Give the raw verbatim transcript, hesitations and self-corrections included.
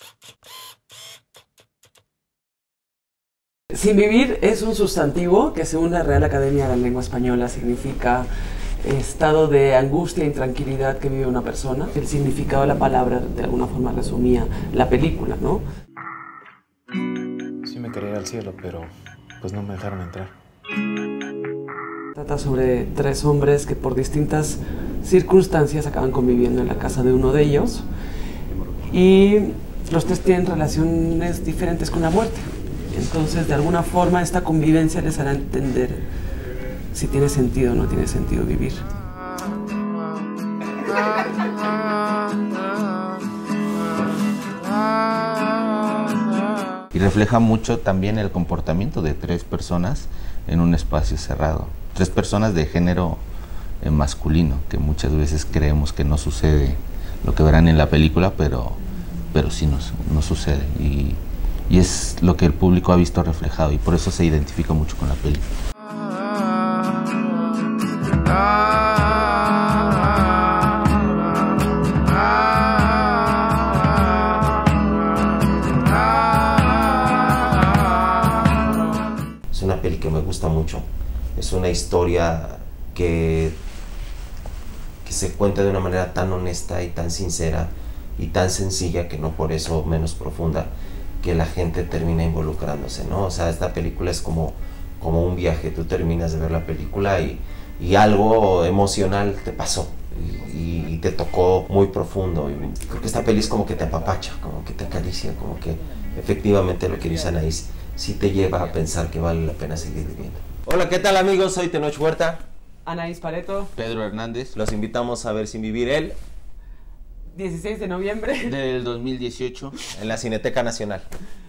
Sin vivir es un sustantivo que, según la Real Academia de la Lengua Española, significa estado de angustia e intranquilidad que vive una persona. El significado de la palabra de alguna forma resumía la película, ¿no? Sí me quería ir al cielo, pero pues no me dejaron entrar. Trata sobre tres hombres que por distintas circunstancias acaban conviviendo en la casa de uno de ellos y los tres tienen relaciones diferentes con la muerte. Entonces, de alguna forma, esta convivencia les hará entender si tiene sentido o no tiene sentido vivir. Y refleja mucho también el comportamiento de tres personas en un espacio cerrado. Tres personas de género eh, masculino, que muchas veces creemos que no sucede lo que verán en la película, pero, pero sí nos, nos sucede. Y, y es lo que el público ha visto reflejado y por eso se identifica mucho con la película. Es una peli que me gusta mucho. Es una historia que, que se cuenta de una manera tan honesta y tan sincera y tan sencilla, que no por eso menos profunda, que la gente termina involucrándose, ¿no? O sea, esta película es como, como un viaje. Tú terminas de ver la película y, y algo emocional te pasó y, y te tocó muy profundo. Y creo que esta peli es como que te apapacha, como que te acaricia, como que efectivamente lo que dice Anaís sí te lleva a pensar que vale la pena seguir viviendo. Hola, ¿qué tal, amigos? Soy Tenoch Huerta. Anaís Pareto. Pedro Hernández. Los invitamos a ver Sin Vivir el dieciséis de noviembre del dos mil dieciocho en la Cineteca Nacional.